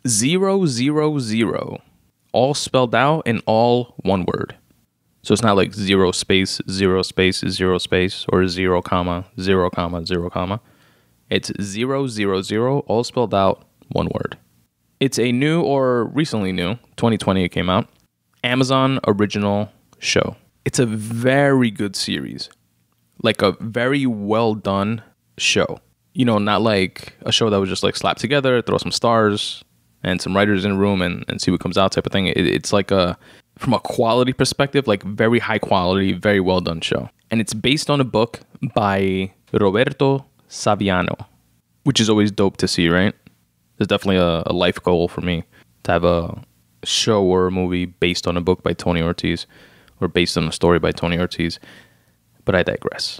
000, all spelled out and all one word. So it's not like 0 space, 0 space, 0 space, or 0 comma, 0 comma, 0 comma. It's 000, all spelled out, one word. It's a new or recently new, 2020 it came out, Amazon original show. It's a very good series. Like a very well done show. You know, not like a show that was just like slapped together, throw some stars and some writers in a room and see what comes out type of thing. It's like from a quality perspective, like very high quality, very well done show. And it's based on a book by Roberto Saviano, which is always dope to see, right? It's definitely a life goal for me to have a show or a movie based on a book by Tony Ortiz or based on a story by Tony Ortiz. But I digress.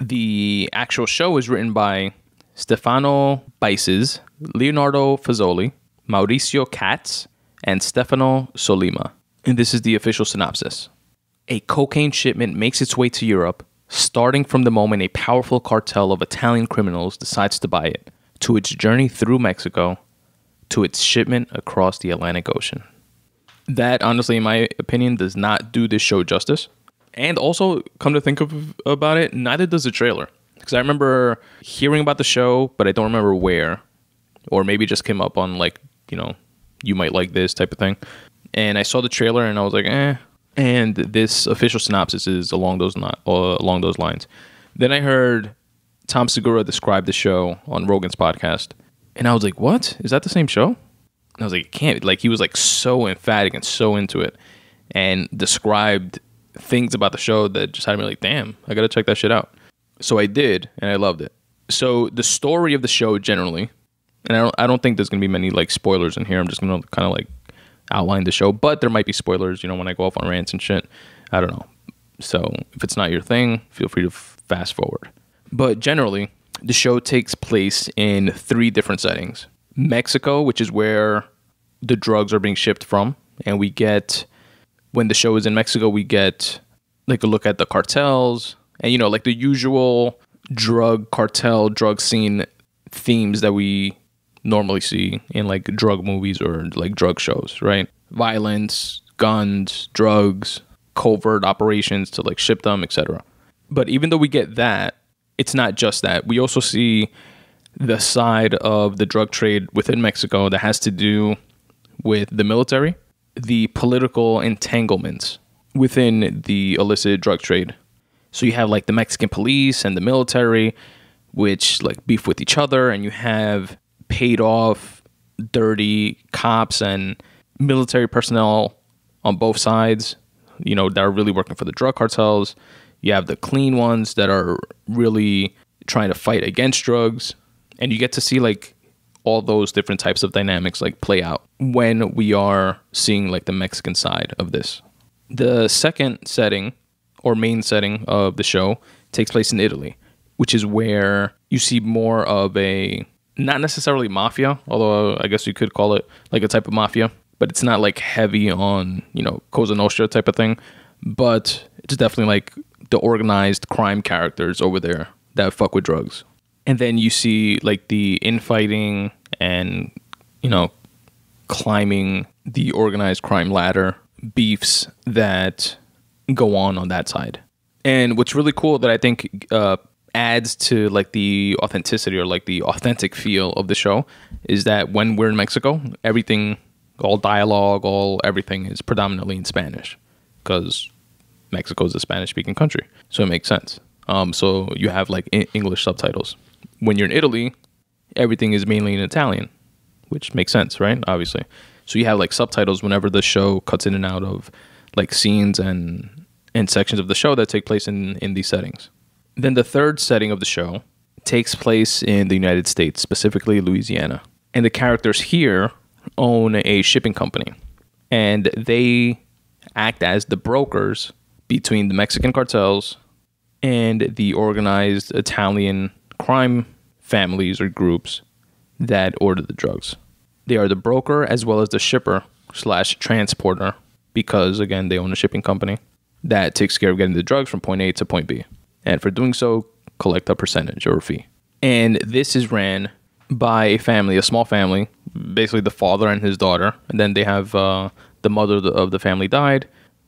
The actual show is written by Stefano Baises, Leonardo Fazzoli, Mauricio Katz, and Stefano Solima. And this is the official synopsis. A cocaine shipment makes its way to Europe, starting from the moment a powerful cartel of Italian criminals decides to buy it, to its journey through Mexico, to its shipment across the Atlantic Ocean. That, honestly, in my opinion, does not do this show justice. And also, come to think about it, neither does the trailer. Because I remember hearing about the show, but I don't remember where. Or maybe it just came up on, like, you know, you might like this type of thing. And I saw the trailer and I was like, eh. And this official synopsis is along those lines. Then I heard Tom Segura describe the show on Rogan's podcast. And I was like, what? Is that the same show? And I was like, it can't. Like, he was like so emphatic and so into it. And described things about the show that just had me like, damn, I gotta check that shit out. So I did, and I loved it. So the story of the show generally, and I don't think there's gonna be many like spoilers in here. I'm just gonna kind of like outline the show, but there might be spoilers, you know, when I go off on rants and shit. I don't know. So if it's not your thing, feel free to fast forward. But generally, the show takes place in 3 different settings. Mexico, which is where the drugs are being shipped from, and we get, when the show is in Mexico, we get like a look at the cartels and, you know, like the usual drug cartel, drug scene themes that we normally see in like drug movies or like drug shows, right? Violence, guns, drugs, covert operations to like ship them, etc. But even though we get that, it's not just that. We also see the side of the drug trade within Mexico that has to do with the military, the political entanglements within the illicit drug trade. So you have like the Mexican police and the military, which like beef with each other, and you have paid off dirty cops and military personnel on both sides, you know, that are really working for the drug cartels. You have the clean ones that are really trying to fight against drugs, and you get to see like all those different types of dynamics like play out when we are seeing like the Mexican side of this. The second setting or main setting of the show takes place in Italy, which is where you see more of a, not necessarily mafia, although I guess you could call it like a type of mafia, but it's not like heavy on, you know, Cosa Nostra type of thing, but it's definitely like the organized crime characters over there that fuck with drugs. And then you see like the infighting and, you know, climbing the organized crime ladder, beefs that go on that side. And what's really cool that I think adds to like the authenticity or like the authentic feel of the show is that when we're in Mexico, everything, all dialogue, everything is predominantly in Spanish because Mexico is a Spanish-speaking country, so it makes sense. So you have like English subtitles. When you're in Italy, everything is mainly in Italian, which makes sense, right? Obviously. So you have like subtitles whenever the show cuts in and out of like scenes and sections of the show that take place in these settings. Then the third setting of the show takes place in the United States, specifically Louisiana. And the characters here own a shipping company. And they act as the brokers between the Mexican cartels and the organized Italian crime families or groups that order the drugs. They are the broker as well as the shipper / transporter because, again, they own a shipping company that takes care of getting the drugs from point A to point B. And for doing so, collect a percentage or a fee. And this is ran by a family, a small family, basically the father and his daughter, and then they have the mother of the family died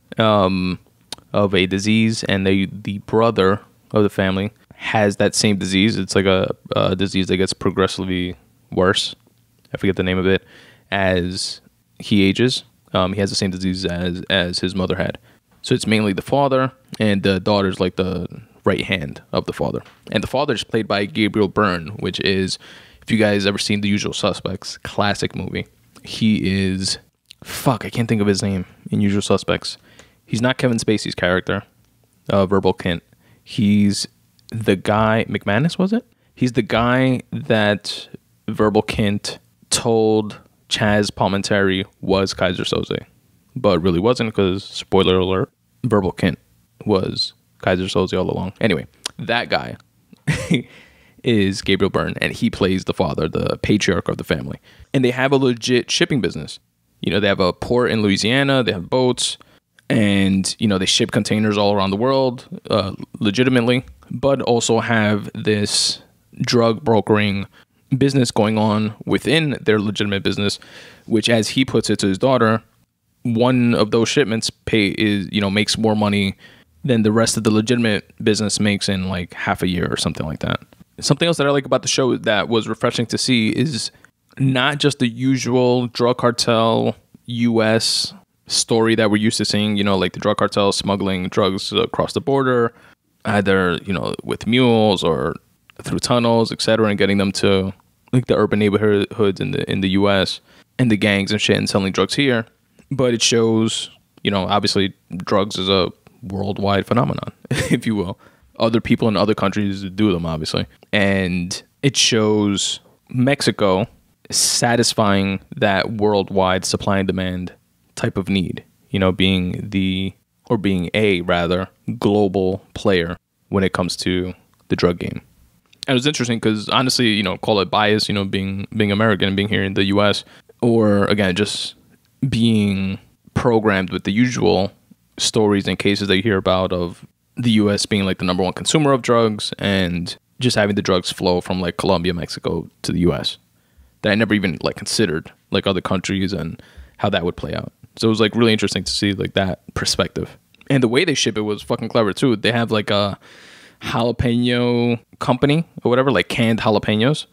of a disease, and the brother of the family has that same disease. It's like a disease that gets progressively worse. I forget the name of it. As he ages, he has the same disease as his mother had. So it's mainly the father, and the daughter's like the right hand of the father. And the father is played by Gabriel Byrne, which is, if you guys ever seen The Usual Suspects, classic movie. He is, I can't think of his name in Usual Suspects. He's not Kevin Spacey's character, Verbal Kint. He's the guy, McManus, was it? He's the guy that Verbal Kint told Chaz Palminteri was Kaiser Soze, but really wasn't, because, spoiler alert, Verbal Kint was Kaiser Soze all along. Anyway, that guy is Gabriel Byrne, and he plays the father, the patriarch of the family. And they have a legit shipping business. You know, they have a port in Louisiana, they have boats, and, you know, they ship containers all around the world, legitimately, but also have this drug brokering business going on within their legitimate business, which, as he puts it to his daughter, one of those shipments makes more money than the rest of the legitimate business makes in like half a year or something like that. Something else that I like about the show that was refreshing to see is not just the usual drug cartel US story that we're used to seeing, you know, like the drug cartel smuggling drugs across the border, either, you know, with mules or through tunnels, etc., and getting them to like the urban neighborhoods in the US, and the gangs and shit, and selling drugs here. But it shows, you know, obviously drugs is a worldwide phenomenon, if you will. Other people in other countries do them, obviously. And it shows Mexico satisfying that worldwide supply and demand type of need, you know, being a global player when it comes to the drug game. And it was interesting because, honestly, you know, call it bias, you know, being American and being here in the US, or again, just being programmed with the usual stories and cases that you hear about of the US being like the number one consumer of drugs, and just having the drugs flow from like Colombia, Mexico to the US, that I never even like considered like other countries and how that would play out. So it was like really interesting to see like that perspective. And the way they ship it was fucking clever too. They have like a jalapeno company or whatever, like canned jalapenos,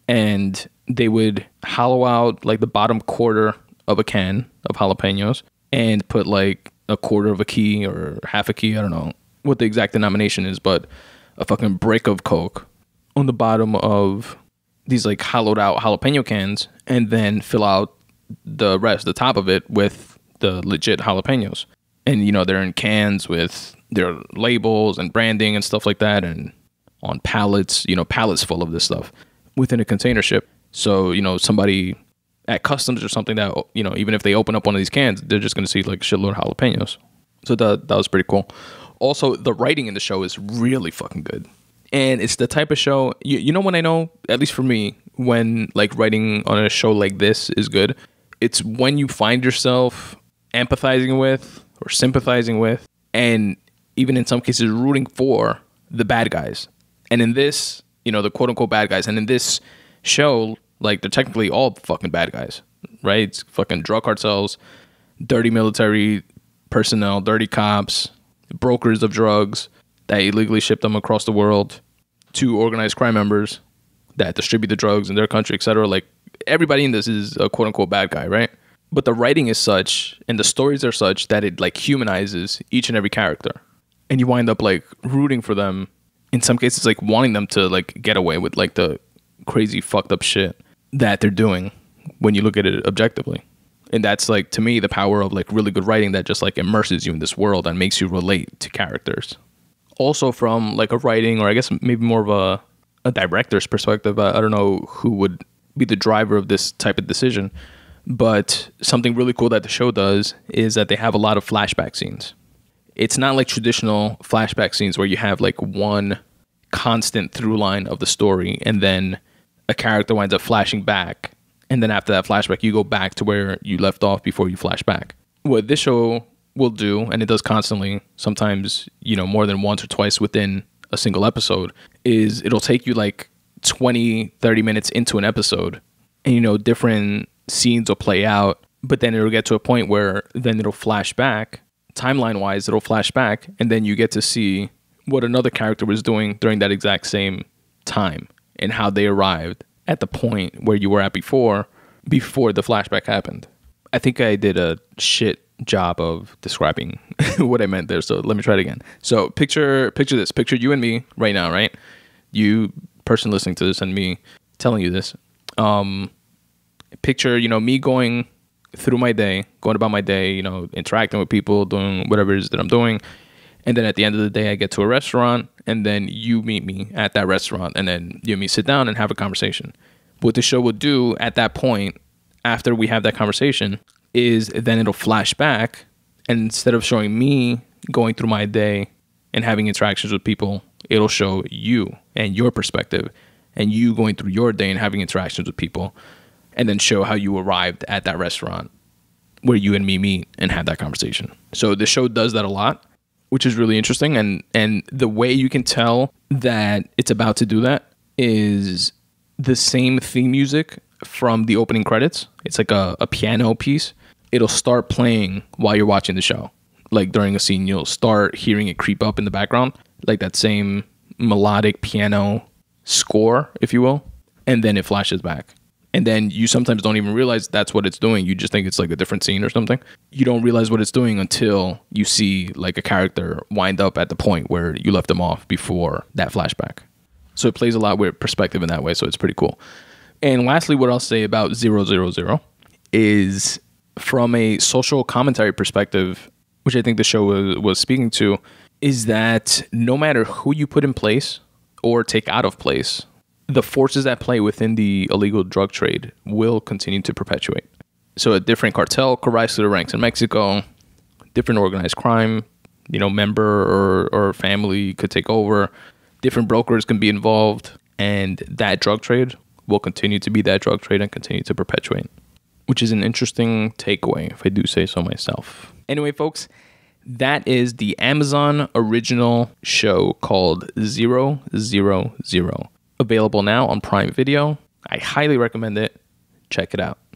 and they would hollow out like the bottom quarter of a can of jalapenos and put like a quarter of a key or half a key, I don't know what the exact denomination is, but a fucking brick of Coke on the bottom of these like hollowed out jalapeno cans, and then fill out the rest, the top of it, with the legit jalapenos. And, you know, they're in cans with their labels and branding and stuff like that, and on pallets, you know, pallets full of this stuff within a container ship. So, you know, somebody at customs or something that, you know, even if they open up one of these cans, they're just going to see like a shitload of jalapenos. So that was pretty cool. Also, the writing in the show is really fucking good. And it's the type of show, you know, when I know, at least for me, when like writing on a show like this is good, it's when you find yourself empathizing with or sympathizing with, and even in some cases rooting for the bad guys. And in this, you know, the quote unquote bad guys, and in this show, like, they're technically all fucking bad guys, right? It's fucking drug cartels, dirty military personnel, dirty cops, brokers of drugs that illegally ship them across the world, to organized crime members that distribute the drugs in their country, etc. Like, everybody in this is a quote unquote bad guy, right? But the writing is such, and the stories are such, that it like humanizes each and every character, and you wind up like rooting for them. In some cases, like wanting them to like get away with like the crazy fucked up shit that they're doing when you look at it objectively. And that's like, to me, the power of like really good writing that just like immerses you in this world and makes you relate to characters. Also, from like a writing, or I guess maybe more of a director's perspective, I don't know who would be the driver of this type of decision, but something really cool that the show does is that they have a lot of flashback scenes. It's not like traditional flashback scenes where you have like one constant through line of the story, and then a character winds up flashing back, and then after that flashback you go back to where you left off before you flash back. What this show will do, and it does constantly, sometimes, you know, more than once or twice within a single episode, is it'll take you like 20-30 minutes into an episode, and different scenes will play out, but then it'll get to a point where then it'll flash back, timeline wise, it'll flash back, and then you get to see what another character was doing during that exact same time and how they arrived at the point where you were at before the flashback happened. I think I did a shit job of describing what I meant there, so let me try it again. So picture this. Picture you and me right now, right? You, person listening to this, and me telling you this. Picture, me going through my day, going about my day, interacting with people, doing whatever it is that I'm doing. And then at the end of the day, I get to a restaurant, and then you meet me at that restaurant, and then you and me sit down and have a conversation. What the show will do at that point, after we have that conversation, is then it'll flash back, and instead of showing me going through my day and having interactions with people, it'll show you and your perspective, and you going through your day and having interactions with people, and then show how you arrived at that restaurant where you and me meet and have that conversation. So the show does that a lot, which is really interesting. And the way you can tell that it's about to do that is the same theme music from the opening credits. It's like a piano piece. It'll start playing while you're watching the show. Like during a scene, you'll start hearing it creep up in the background, like that same melodic piano score, if you will. And then it flashes back. And then you sometimes don't even realize that's what it's doing. You just think it's like a different scene or something. You don't realize what it's doing until you see like a character wind up at the point where you left them off before that flashback. So it plays a lot with perspective in that way. So it's pretty cool. And lastly, what I'll say about 000 is from a social commentary perspective, which I think the show was speaking to, is that no matter who you put in place or take out of place, the forces at play within the illegal drug trade will continue to perpetuate. So a different cartel could rise to the ranks in Mexico, different organized crime, member or family could take over, different brokers can be involved, and that drug trade will continue to be that drug trade and continue to perpetuate, which is an interesting takeaway, if I do say so myself. Anyway, folks, that is the Amazon original show called 000. Available now on Prime Video. I highly recommend it. Check it out.